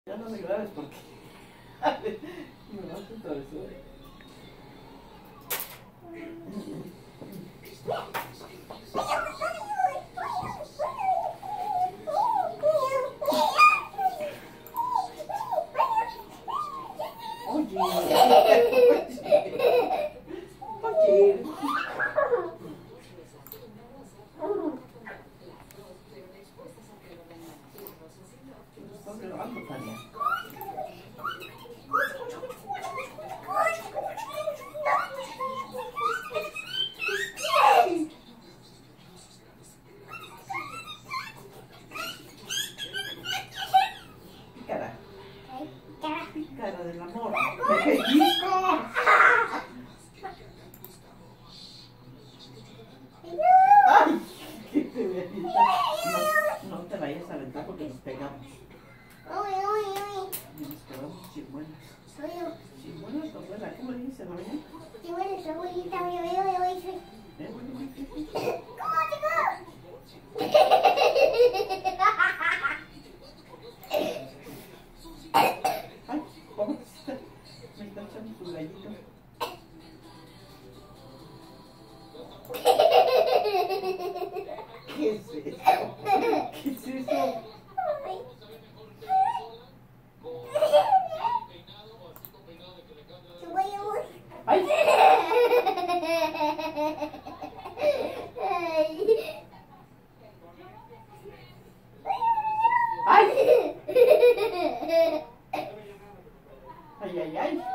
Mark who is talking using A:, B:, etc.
A: Ya no me grabes porque me vas a atravesar. Oye. Estás grabando, Tania. Pícara. Pícara del amor. ¡Pellizco! ¡Ay! ¿Qué te voy a aventar? No te vayas a aventar porque nos pegamos. Y nos quedamos chimuelas. Chimuelas, abuela. ¿Cómo le dices, abuela?
B: Chimuelas, abuelita.
A: Ay, ¿cómo está? Me está echando su gallito. ¿Qué es eso? ¿Qué es eso? ¡Ay! ¡Ay! ¡Ay, ay, ay!